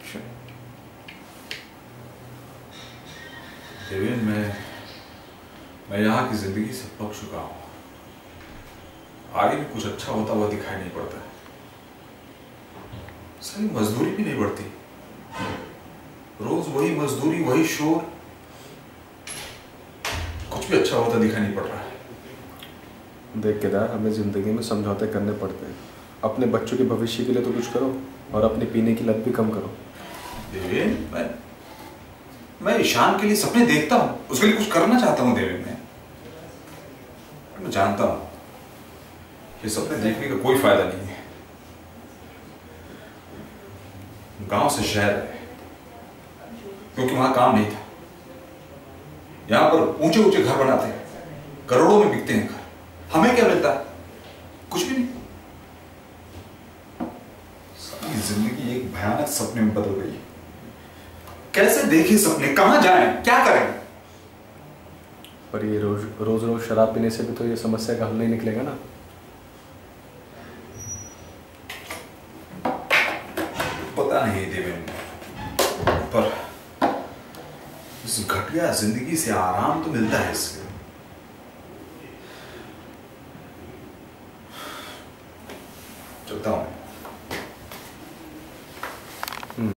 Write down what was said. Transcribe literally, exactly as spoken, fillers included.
देवेन, मैं मैं यहाँ की जिंदगी से पक चुका हूँ। आगे भी कुछ अच्छा होता हुआ दिखाई नहीं पड़ता। सही मजदूरी भी नहीं बढ़ती, रोज वही मजदूरी, वही शोर, कुछ भी अच्छा होता दिखाई नहीं पड़ रहा है। देख केदार, हमें जिंदगी में समझौते करने पड़ते हैं। अपने बच्चों के भविष्य के लिए तो कुछ करो और अपने पीने की लत भी कम करो। देवेन, मैं मैं ईशान के लिए सपने देखता हूँ, उसके लिए कुछ करना चाहता हूँ। देवेन, मैं मैं जानता हूँ ये सपने देखने का कोई फायदा नहीं है। गांव से शहर है क्योंकि वहां काम नहीं था। यहां पर ऊंचे ऊंचे घर बनाते हैं, करोड़ों में बिकते हैं घर। हमें क्या मिलता है? कुछ भी नहीं। सारी जिंदगी एक भयानक सपने में बदल गई। कैसे देखें सपने, कहां जाएं, क्या करें? पर ये रोज रोज रोज शराब पीने से भी तो ये समस्या का हल नहीं निकलेगा ना। पता नहीं देवेन, पर इस घटिया जिंदगी से आराम तो मिलता है इससे। चलता हूं।